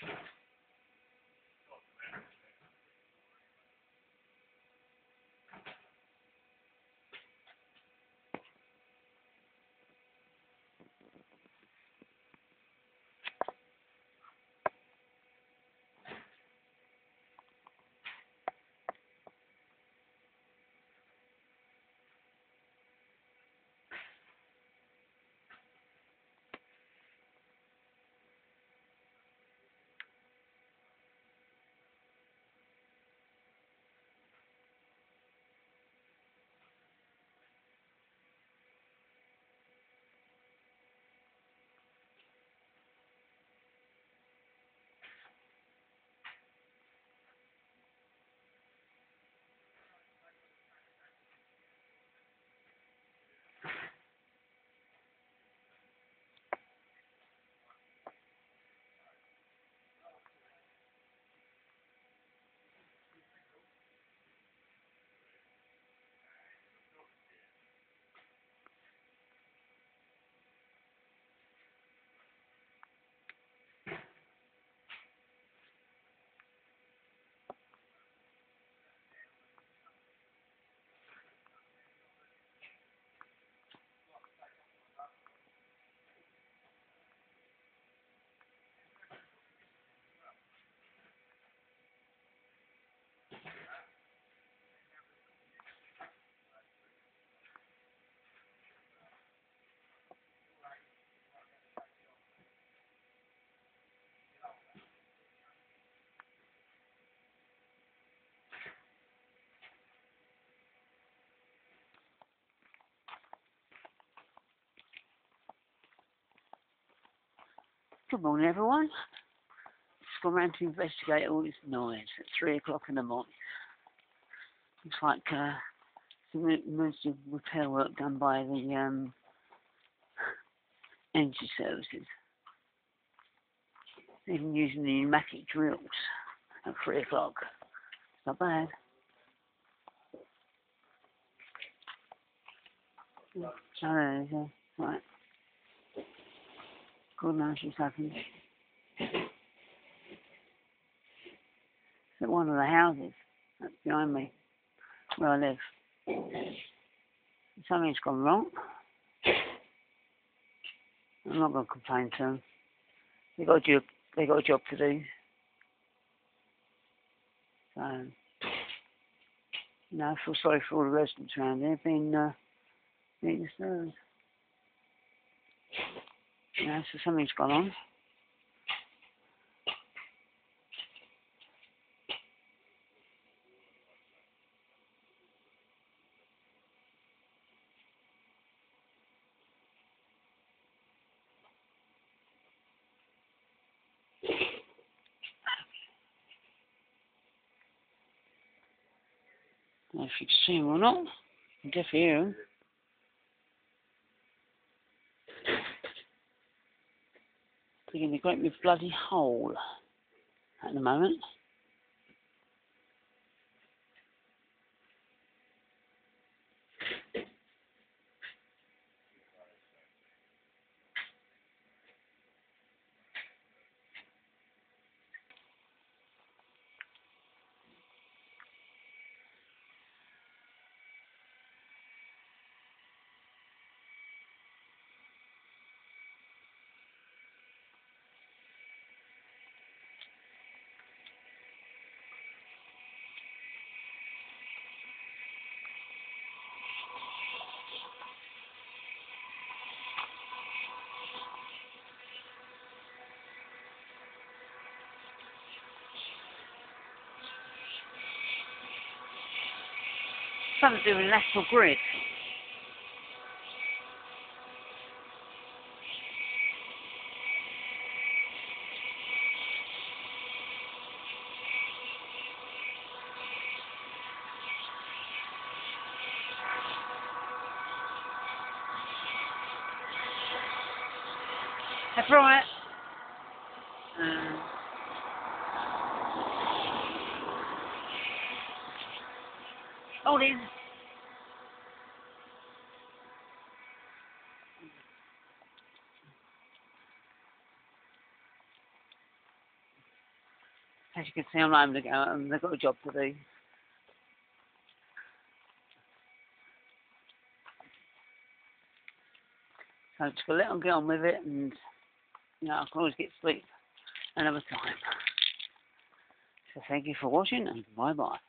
Good morning, everyone. Just gone round to investigate all this noise at 3 o'clock in the morning. Looks like some emergency repair work done by the energy services. Even using the pneumatic drills at 3 o'clock. Not bad. Right. God knows what's happened. It's at one of the houses that's behind me, where I live. Something's gone wrong. I'm not going to complain to them. They got a job to do. So, I feel sorry for all the residents around here being disturbed. So something's gone on. I don't know if you can see him or not. You can definitely hear him. Digging a great big bloody hole at the moment. Something to do with National Grid. That's right. Hold in. As you can see, I'm not able to go out and they've got a job to do. So just gotta let them get on with it, and you know, I can always get sleep another time. So thank you for watching, and bye bye.